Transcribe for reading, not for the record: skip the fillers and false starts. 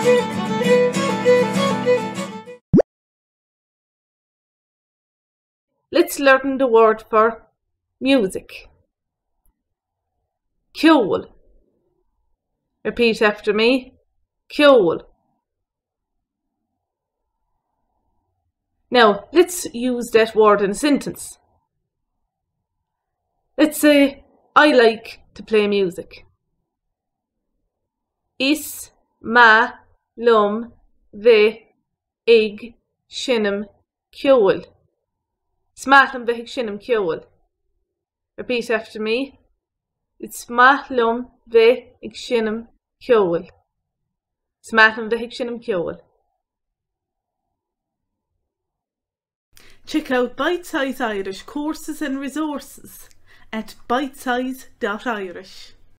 Let's learn the word for music. Ceol. Repeat after me. Ceol. Now, let's use that word in a sentence. Let's say, I like to play music. Is ma lum ve ig shinam ceol. Smatlum ve ig shinam ceol. Repeat after me. It's smatlum ve ig shinam ceol. Smatlum ve ig shinam ceol. Check out Bite Size Irish courses and resources at bitesize.irish.